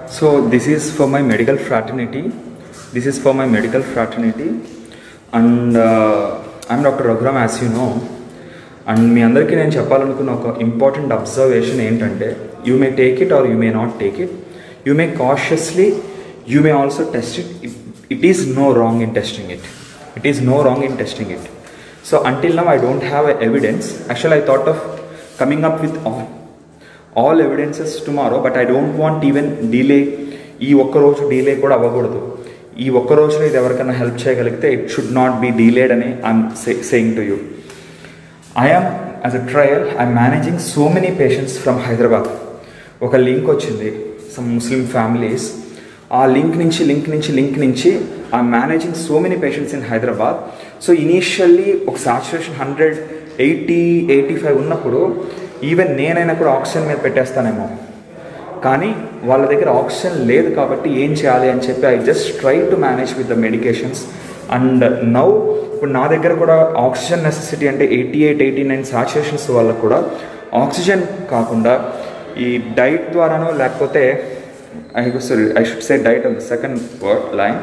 So this is for my medical fraternity. This is for my medical fraternity, and I'm Dr. Raghuram, as you know. And మీ అందరికీ నేను చెప్పాలనుకున్న ఒక important observation ఏంటంటే, you may take it or you may not take it, you may cautiously, you may also test it. It is no wrong in testing it. It is no wrong in testing it. So until now I don't have evidence. Actually I thought of coming up with all evidences tomorrow, but I don't want even delay. ఈ ఒక్క రోజు delay కూడా అవ్వకూడదు. ఈ ఒక్క రోజులో ఇది ఎవరికైనా హెల్ప్ చేయగలిగితే it should not be delayed అని I'm saying to you. I am, as a trial, I am managing so many patients from Hyderabad. ఒక లింక్ వచ్చింది, some Muslim families. ఆ లింక్ నుంచి I'm managing so many patients in Hyderabad. So initially ఒక saturation 185 ఉన్నప్పుడు even నేనైనా కూడా oxygen మీద పెట్టేస్తానేమో, కానీ వాళ్ళ దగ్గర ఆక్సిజన్ లేదు కాబట్టి ఏం చేయాలి అని చెప్పి I just try to manage with the medications. And now ఇప్పుడు నా దగ్గర కూడా ఆక్సిజన్ నెసెసిటీ అంటే 88-89 సాచురేషన్స్ వాళ్ళకు కూడా ఆక్సిజన్ కాకుండా ఈ డైట్ ద్వారానో లేకపోతే I should say diet on the second word line.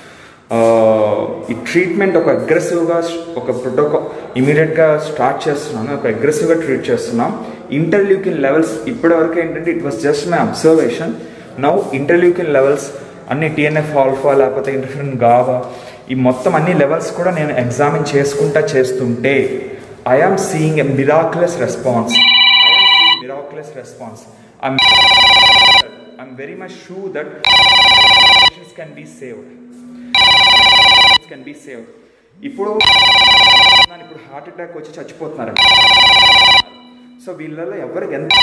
ఈ ట్రీట్మెంట్ ఒక అగ్రెసివ్గా ఒక ప్రోటోకాల్ ఇమీడియట్గా స్టార్ట్ చేస్తున్నాను, ఒక అగ్రెసివ్గా ట్రీట్ చేస్తున్నాం. ఇంటర్ల్యూకిన్ లెవెల్స్ ఇప్పటివరకు ఏంటంటే it was just my observation. Now interleukin levels అన్ని TNF ఆల్ఫా లేకపోతే ఇంటర్ఫెరిన్ గావా ఈ మొత్తం అన్ని లెవెల్స్ కూడా నేను ఎగ్జామిన్ చేస్తుంటే I'm seeing a miraculous response. I'm very much sure that patients can be saved. ఇప్పుడు హార్ట్ అటాక్ వచ్చి చచ్చిపోతున్నారు. సో వీళ్ళలో ఎవరికి ఎంత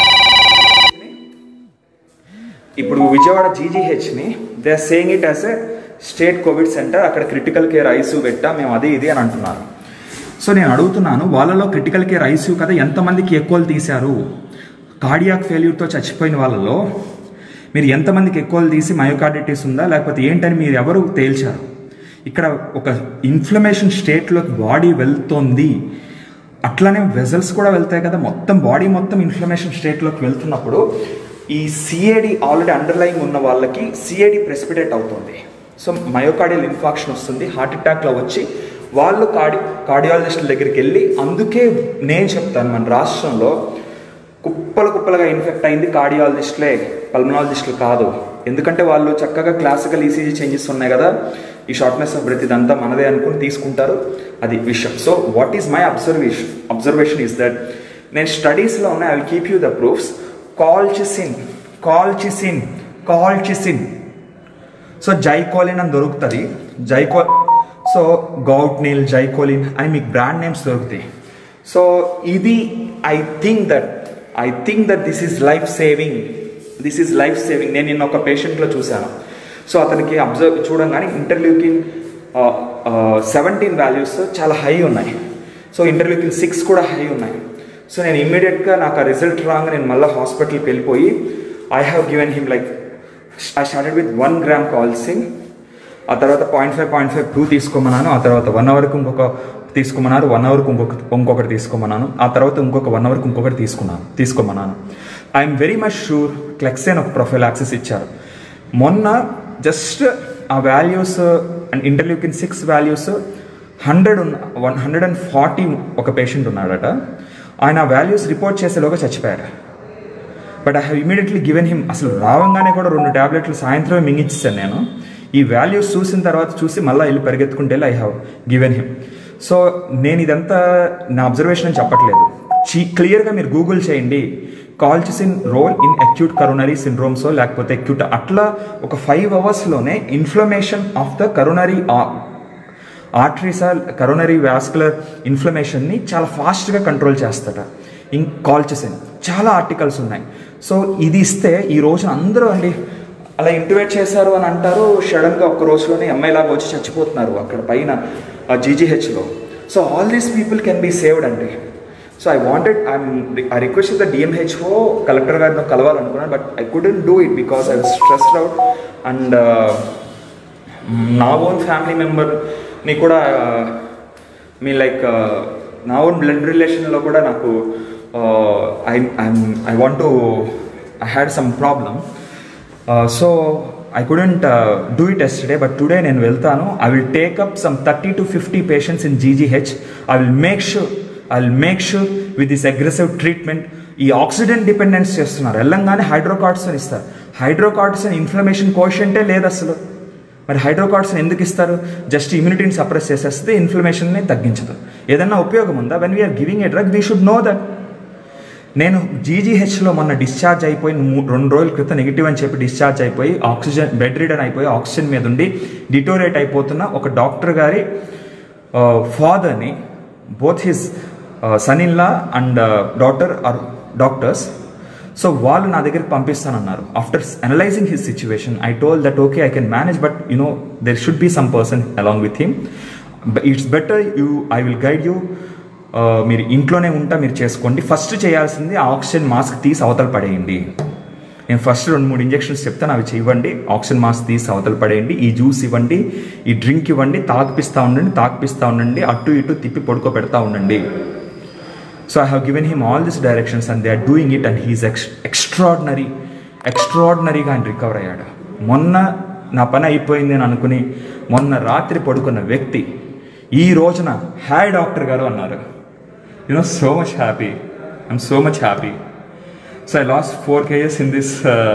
ఇప్పుడు విజయవాడ GGHని they are saying it as a state COVID centre, అక్కడ క్రిటికల్ కేర్ ఐసీయూ పెట్టా మేము అది ఇది అని అంటున్నారు. సో నేను అడుగుతున్నాను, వాళ్ళలో క్రిటికల్ కేర్ ఐసీయూ కదా ఎంతమందికి ఎక్కువలు తీశారు? కార్డియాక్ ఫెయిల్యూర్తో చచ్చిపోయిన వాళ్ళలో మీరు ఎంతమందికి ఎక్కువలు తీసి మయోకార్డిటిస్ ఉందా లేకపోతే ఏంటని మీరు ఎవరు తేల్చారు? ఇక్కడ ఒక ఇన్ఫ్లమేషన్ స్టేట్లోకి బాడీ వెళ్తుంది, అట్లానే వెజల్స్ కూడా వెళ్తాయి కదా, మొత్తం బాడీ మొత్తం ఇన్ఫ్లమేషన్ స్టేట్లోకి వెళ్తున్నప్పుడు ఈ CAD ఆల్రెడీ అండర్లయింగ్ ఉన్న వాళ్ళకి CAD ప్రెసిపిటేట్ అవుతుంది. సో మయోకార్డియల్ ఇన్ఫాక్షన్ వస్తుంది, హార్ట్ అటాక్లో వచ్చి వాళ్ళు కార్డియాలజిస్టుల దగ్గరికి వెళ్ళి, అందుకే నేను చెప్తాను మన రాష్ట్రంలో కుప్పలుగా ఇన్ఫెక్ట్ అయింది కార్డియాలజిస్టులే, పల్మనాలజిస్టులు కాదు. ఎందుకంటే వాళ్ళు చక్కగా క్లాసికల్ ECG చేంజెస్ ఉన్నాయి కదా, ఈ షార్ట్నెస్ ఆఫ్ బ్రెత్ ఇదంతా మనదే అనుకుని తీసుకుంటారు, అది విషయం. So what is my observation is that నేను స్టడీస్లో ఉన్నాయి, I will keep you the proofs. Colchicine so జైకోలిన్ అని దొరుకుతుంది, సో గౌట్నిల్, జైకోలిన్ అని మీకు బ్రాండ్ నేమ్స్ దొరుకుతాయి. సో ఇది I think that this is life saving. నేను నిన్న ఒక పేషెంట్లో చూశాను. సో అతనికి చూడంగానే ఇంటర్ల్యూకిన్ 17 వాల్యూస్ చాలా హై ఉన్నాయి, సో ఇంటర్ల్యూకిన్ 6 కూడా హై ఉన్నాయి. సో నేను ఇమ్మీడియట్గా నాకు ఆ రిజల్ట్ రాగా నేను మళ్ళీ హాస్పిటల్కి వెళ్ళిపోయి I have given him I started with 1 gram colchicine, ఆ తర్వాత 0.5 తీసుకోమన్నాను, ఆ తర్వాత 1 అవర్కి ఇంకొక తీసుకోమన్నారు, 1 అవర్కి ఇంకొకటి తీసుకోమన్నాను, ఆ తర్వాత ఇంకొక 1 అవర్కి ఇంకొకటి తీసుకోమన్నాను. I'm very much sure Clexane ఒక ప్రొఫైలాక్సిస్ ఇచ్చారు. మొన్న జస్ట్ ఆ వాల్యూస్ అండ్ ఇంటర్ల్యూకిన్ 6 వాల్యూస్ 140 ఒక పేషెంట్ ఉన్నాడట, ఆయన ఆ వాల్యూస్ రిపోర్ట్ చేసేలోగా చచ్చిపోయారు. But I have immediately given him, అసలు రావంగానే కూడా 2 ట్యాబ్లెట్లు సాయంత్రమే మింగిచ్చాను నేను. ఈ వాల్యూస్ చూసిన తర్వాత చూసి మళ్ళీ వెళ్ళి పరిగెత్తుకుంటే I have given him. So నేను ఇదంతా నా అబ్జర్వేషన్ అని చెప్పట్లేదు, క్లియర్గా మీరు గూగుల్ చేయండి colchicine role in acute coronary syndromes లేకపోతే అక్యూట్, అట్లా ఒక 5 అవర్స్లోనే inflammation of the coronary arteries, coronary vascular ఇన్ఫ్లమేషన్ని చాలా ఫాస్ట్గా కంట్రోల్ చేస్తాట కాల్చిసిన్. చాలా ఆర్టికల్స్ ఉన్నాయి. సో ఇది ఇస్తే ఈ రోజు అందరూ అండి అలా ఇంటివేట్ చేశారు అని అంటారు, సడన్గా ఒక్క రోజులోనే అమ్మాయిలాగా వచ్చి చచ్చిపోతున్నారు అక్కడ పైన GGHలో. So all these people can be saved అండి. So I requested the DMHO collector గారితో కలవాలనుకున్నాను, but I couldn't do it because I was stressed out. And నా ఓన్ ఫ్యామిలీ మెంబర్ని కూడా నా ఓన్ బ్లడ్ రిలేషన్లో కూడా నాకు I had some problem. So I couldn't do it yesterday, but today నేను వెళ్తాను. I will take up some 30 to 50 patients in GGH. I will make sure with this aggressive treatment. ఈ ఆక్సిడెంట్ dependence చేస్తున్నారు, వెళ్ళంగానే hydrocortisone ఇస్తారు. Hydrocortisone inflammation కోషంటే లేదు అసలు. మరి హైడ్రోకార్టిసోన్ ఎందుకు ఇస్తారు? జస్ట్ ఇమ్యూనిటీని సప్రెస్ చేసేస్తే ఇన్ఫ్లమేషన్ని తగ్గించదు. ఏదన్నా ఉపయోగం ఉందా? When we're giving a drug we should know that. నేను జీజీహెచ్లో మొన్న డిశ్చార్జ్ అయిపోయి 2 రోజుల క్రితం నెగిటివ్ అని చెప్పి డిశ్చార్జ్ అయిపోయి ఆక్సిజన్ బెడ్ రిడన్ అయిపోయి ఆక్సిజన్ మీద ఉండి డిటోరేట్ అయిపోతున్న ఒక డాక్టర్ గారి ఫాదర్ని, both his son in law and daughter are doctors. So వాళ్ళు నా దగ్గరికి పంపిస్తానన్నారు. After analysing his situation I told that okay I can manage, but there should be some person along with him. It's better I will guide you. మీరు ఇంట్లోనే ఉంటా, మీరు చేసుకోండి. First చేయాల్సింది ఆక్సిజన్ మాస్క్ తీసి అవతల పడేయండి. నేను ఫస్ట్ 2-3 ఇంజెక్షన్స్ చెప్తాను, అవి ఇవ్వండి. ఆక్సిజన్ మాస్క్ తీసి అవతల పడేయండి. ఈ జ్యూస్ ఇవ్వండి, ఈ డ్రింక్ ఇవ్వండి, తాకిపిస్తూ ఉండండి, అటు ఇటు తిప్పి పడుకోబెడతా ఉండండి. So I have given him all this directions and they are doing it and he's ఎక్స్ట్రాడినరీగా ఆయన రికవర్ అయ్యాడు. మొన్న నా పని అయిపోయింది అని అనుకుని మొన్న రాత్రి పడుకున్న వ్యక్తి ఈ రోజున హాయ్ డాక్టర్ గారు అన్నారు. So much happy. I'm so much happy. So I lost 4 kgs in this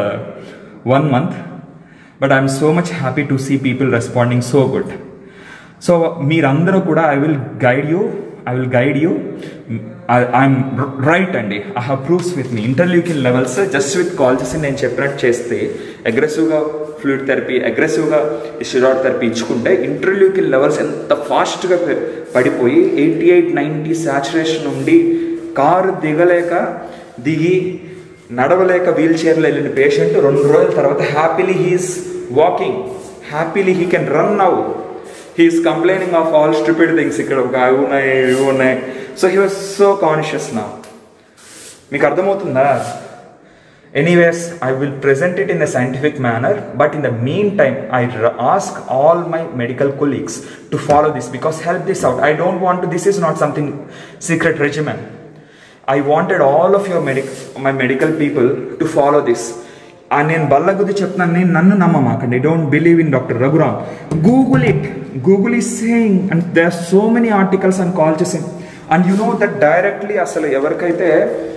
1 month, but I'm so much happy to see people responding so good. So meerandaru kuda I will guide you. I'm right andi. I have proofs with me. Interleukin levels just with colchicine నేను చెప్పినట్టు చేస్తే అగ్రెసివ్గా fluid therapy, అగ్రెసివ్గా steroid therapy ఇచ్చుకుంటే interleukin levels ఎంత ఫాస్ట్గా పడిపోయి 88-90 saturation ఉండి కారు దిగి నడవలేక వీల్ చైర్లో వెళ్ళిన పేషెంట్ 2 రోజుల తర్వాత happily he's walking, happily he can run now. He's complaining of all stupid things. ఇక్కడ అవి ఉన్నాయి. So he was so conscious now. మీకు అర్థమవుతుందా? Anyways, I will present it in a scientific manner, but in the meantime, I ask all my medical colleagues to follow this, because help this out. I don't want to, this is not something secret regimen. I wanted all of your my medical people to follow this. And నేను బల్లగుద్ది చెప్తున్నాను, నేను నన్ను నమ్మమాకండి. Don't believe in Dr. Raghuram. Google it. Google is saying, and there are so many articles on colchicine. And you know that directly అసలు ఎవరికైతే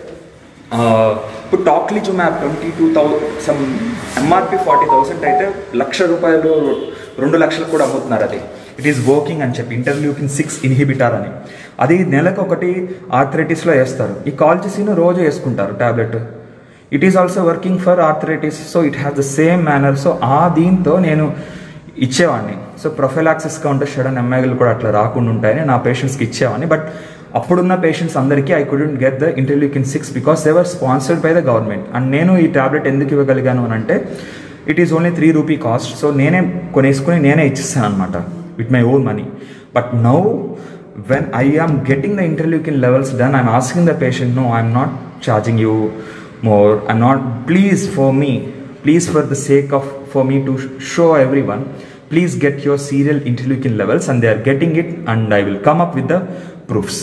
ఇప్పుడు టాక్లిజుమాబ్ 22,000 some MRP 40,000 అయితే ₹1,00,000 2 లక్షలు కూడా అమ్ముతున్నారు. అది ఇట్ ఈస్ వర్కింగ్ అని చెప్పి ఇంటర్ల్యూకిన్ 6 ఇన్హిబిటార్ అని. అది నెలకు ఒకటి ఆర్థరైటిస్లో వేస్తారు. ఈ కాల్చిసిన్ రోజు వేసుకుంటారు tablet. It is also working for arthritis. So it has the same manner. So దీంతో నేను ఇచ్చేవాడిని. సో ప్రొఫైలాక్సిస్గా ఉంటే షడన్ ఎంఐలు కూడా అట్లా రాకుండా ఉంటాయని నా పేషెంట్స్కి ఇచ్చేవాడిని. బట్ అప్పుడున్న పేషెంట్స్ అందరికీ I couldn't get the interleukin 6 because they were sponsored by the government. And నేను ఈ టాబ్లెట్ ఎందుకు ఇవ్వగలిగాను అని అంటే it is only ₹3 cost. So నేనే కొనేసుకుని నేనే ఇచ్చిస్తాను అనమాట with my own money. But now when I am getting the interleukin levels done, I'm asking the patient, no, I'm not charging you more. I'm not, please for the sake of, for me to show everyone, please get your serial interleukin levels, and they are getting it, and I will come up with the proofs.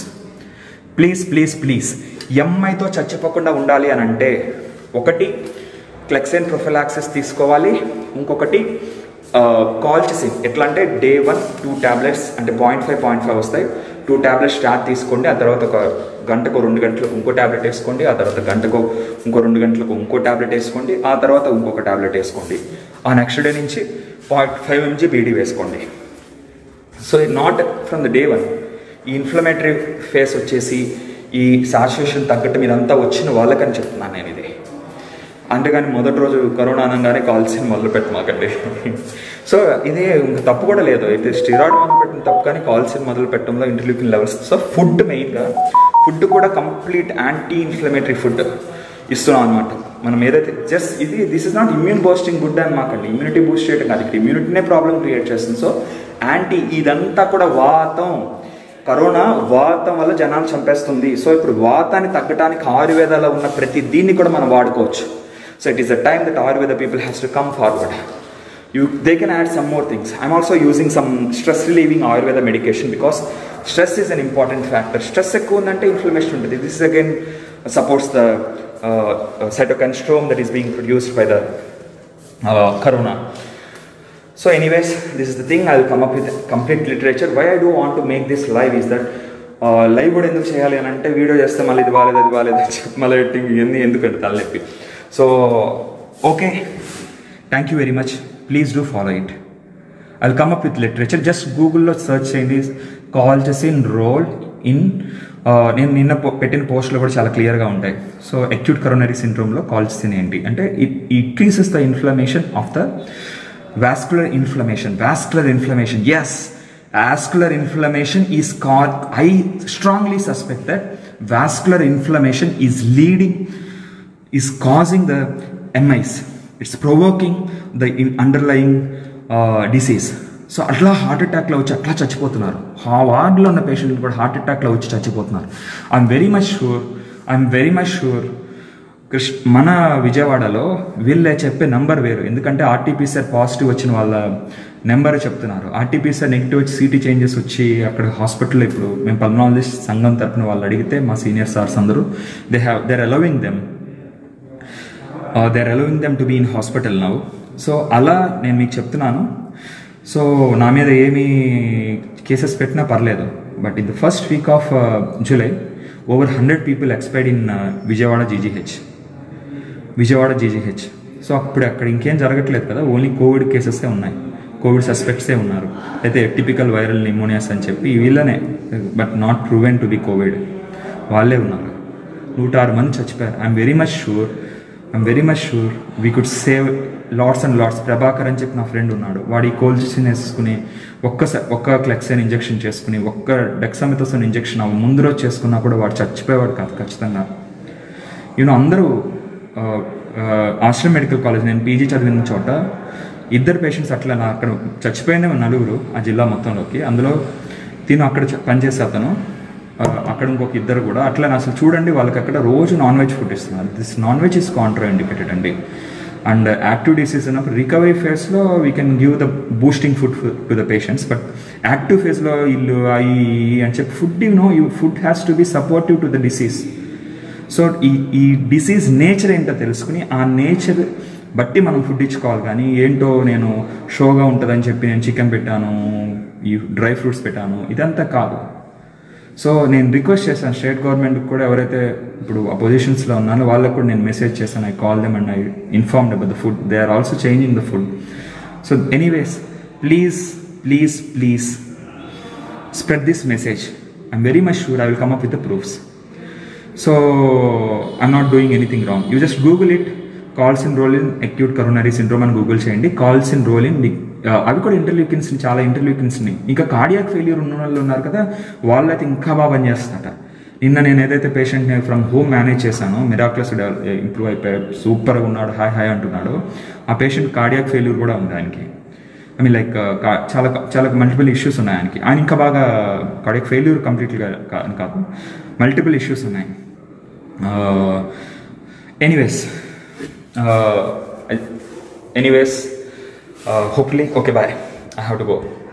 Please ఎంఐతో చచ్చిపోకుండా ఉండాలి అని అంటే ఒకటి క్లెక్సైన్ prophylaxis తీసుకోవాలి, ఇంకొకటి కాల్చిసిన్. ఎట్లా అంటే డే 1 2 tablets అంటే 0.5 వస్తాయి. 2 tablets స్టార్ట్ తీసుకోండి. ఆ తర్వాత ఒక గంటకు 2 గంటలకు ఇంకో ట్యాబ్లెట్ వేసుకోండి. ఆ తర్వాత గంటకు ఇంకో 2 గంటలకు ఇంకో ట్యాబ్లెట్ వేసుకోండి. ఆ తర్వాత ఇంకొక ట్యాబ్లెట్ వేసుకోండి. ఆ నెక్స్ట్ డే నుంచి 0.5 mg బీడీ వేసుకోండి. So not from the day 1. ఈ ఇన్ఫ్లమేటరీ ఫేస్ వచ్చేసి ఈ సాచురేషన్ తగ్గట్టు మీరంతా వచ్చిన వాళ్ళకని చెప్తున్నాను నేను ఇది. అంతేగాని మొదటి రోజు కరోనా అనగానే కాల్చిసిన్ మొదలు పెట్టమాకండి. సో ఇది ఇంకా తప్పు కూడా లేదు. అయితే స్టెరాయిడ్ మొదలు పెట్టిన తప్పు, కానీ కాల్చిసిన్ మొదలు పెట్టడంలో ఇంటర్ల్యూకిన్ లెవెల్స్. సో ఫుడ్ మెయిన్గా, ఫుడ్ కూడా కంప్లీట్ యాంటీ ఇన్ఫ్లమేటరీ ఫుడ్ ఇస్తున్నాం అనమాట. మనం ఏదైతే just this is not immune boosting good అని మాకండి. ఇమ్యూనిటీ బూస్ట్ చేయడం కాదు, ఇక్కడ ఇమ్యూనిటీనే ప్రాబ్లం క్రియేట్ చేస్తుంది. సో ఇదంతా కూడా కరోనా వాతం వల్ల జనాన్ని చంపేస్తుంది. సో ఇప్పుడు వాతాన్ని తగ్గడానికి ఆయుర్వేదాలో ఉన్న ప్రతి దీన్ని కూడా మనం వాడుకోవచ్చు. So it is the time that Ayurveda people has to come forward. They can add some more things. I'm also using some stress relieving Ayurveda medication because stress is an important factor. Stress ekku undante inflammation untadi. This again supports the cytokine storm that is being produced by the corona. So anyways, this is the thing. I'll come up with complete literature. Why I do want to make this live is that live కూడా ఎందుకు చేయాలి అని అంటే video చేస్తే మళ్ళీ ఇది బాగాలేదు అది బాగాలేదు అని చెప్పి మళ్ళీ ఎడిటింగ్ ఇవన్నీ ఎందుకంటే తలనొప్పి. So okay, thank you very much. Please do follow it. I'll come up with literature. Just గూగుల్లో సెర్చ్ చేయండి కాల్చిసిన్ రోల్ ఇన్. నేను నిన్న పెట్టిన పోస్ట్లో కూడా చాలా క్లియర్గా ఉంటాయి. సో అక్యూట్ కరోనరీ సిండ్రోమ్లో కాల్చిసిన్ ఏంటి అంటే it increases the inflammation of the vascular inflammation. Yes, vascular inflammation is called. I strongly suspect that vascular inflammation is causing the MIs. It's provoking the underlying disease. So అట్లా heart అటాక్లో వచ్చి అట్లా చచ్చిపోతున్నారు. వార్డ్లో ఉన్న పేషెంట్లు కూడా హార్ట్ అటాక్లో వచ్చి చచ్చిపోతున్నారు. ఐఎమ్ వెరీ మచ్ షూర్ మన విజయవాడలో వీళ్ళే చెప్పే నెంబర్ వేరు. ఎందుకంటే ఆర్టీపీసీఆర్ పాజిటివ్ వచ్చిన వాళ్ళ నెంబర్ చెప్తున్నారు. ఆర్టీపీసీఆర్ నెగిటివ్ వచ్చి సిటీ చేంజెస్ వచ్చి అక్కడ హాస్పిటల్లో ఇప్పుడు మేము పల్మనాలజిస్ట్ సంఘం తరపున వాళ్ళు అడిగితే మా సీనియర్ సార్స్ అందరూ they're allowing them to be in hospital now. So అలా నేను మీకు చెప్తున్నాను. సో నా మీద ఏమీ కేసెస్ పెట్టినా పర్లేదు. But in the first week of July over 100 people expired in Vijayawada GGH. So అప్పుడు అక్కడ ఇంకేం జరగట్లేదు కదా, ఓన్లీ కోవిడ్ కేసెసే ఉన్నాయి, కోవిడ్ సస్పెక్ట్సే ఉన్నారు. అయితే టిపికల్ వైరల్ నిమోనియాస్ అని చెప్పి వీళ్ళనే, but not proven to be COVID, వాళ్ళే ఉన్నారు. 106 మంది చచ్చిపోయారు. I'm very much sure we could save lots and lots. Prabhakar అని చెప్పి నా ఫ్రెండ్ ఉన్నాడు, వాడి కోల్చిసిన్ వేసుకుని ఒక్క క్లెక్సైన్ ఇంజెక్షన్ చేసుకుని ఒక్క డెక్సామెథాసోన్ ఇంజెక్షన్ ముందు రోజు చేసుకున్నా కూడా వాడు చచ్చిపోయేవాడు కాదు ఖచ్చితంగా. అందరూ ఆశ్రమ్ మెడికల్ కాలేజ్, నేను పీజీ చదివిన చోట 2 పేషెంట్స్ అట్లా అక్కడ చచ్చిపోయిన 4 ఆ జిల్లా మొత్తంలోకి. అందులో తిను అక్కడ పనిచేసే అతను, అక్కడ ఇంకొక 2 కూడా అట్లా. అసలు చూడండి, వాళ్ళకి అక్కడ రోజు నాన్ వెజ్ ఫుడ్ ఇస్తున్నారు. This non veg is contraindicated అండి. అండ్ యాక్టివ్ డిసీజ్ ఉన్నప్పుడు రికవరీ ఫేజ్లో we can give the boosting food to the patients. But active ఫేజ్లో ఇల్లు అవి అని చెప్పి food has to be supportive to the disease. So ఈ డిసీజ్ నేచర్ ఏంటో తెలుసుకుని ఆ నేచర్ బట్టి మనం ఫుడ్ ఇచ్చుకోవాలి. కానీ ఏంటో నేను షోగా ఉంటుందని చెప్పి నేను చికెన్ పెట్టాను, ఈ డ్రై ఫ్రూట్స్ పెట్టాను, ఇదంతా కాదు. సో నేను రిక్వెస్ట్ చేశాను స్టేట్ గవర్నమెంట్కి కూడా, ఎవరైతే ఇప్పుడు అపోజిషన్స్లో ఉన్నారో వాళ్ళకు కూడా నేను మెసేజ్ చేశాను. I call them and I informed about the food. They are also changing the food. So anyways, please spread this message. I'm very much sure I will come up with the proofs. So I'm not doing anything wrong. You just Google it, colchicine role in acute coronary syndrome అని Google చేయండి. Colchicine role in అవి కూడా ఇంటర్లూకిన్స్, చాలా ఇంటర్లూకిన్స్ని. ఇంకా cardiac failure ఉన్న వాళ్ళు ఉన్నారు కదా, వాళ్ళైతే ఇంకా బాగా పనిచేస్తారట. నిన్న నేను ఏదైతే పేషెంట్ని ఫ్రమ్ హోమ్ మేనేజ్ చేశానో, మిరాక్లస్ ఇంప్రూవ్ అయిపోయాడు, సూపర్గా ఉన్నాడు, హాయ్ అంటున్నాడు. ఆ పేషెంట్ కార్డియాక్ ఫెయిల్యూర్ కూడా ఉంది ఆయనకి. ఐ మీన్ లైక్ చాలా మల్టిపుల్ ఇష్యూస్ ఉన్నాయి ఆయనకి. ఆయన ఇంకా బాగా కార్డియాక్ ఫెయిల్యూర్ కంప్లీట్గా కాదు, మల్టిపుల్ ఇష్యూస్ ఉన్నాయి. anyways hopefully, okay, bye, I have to go.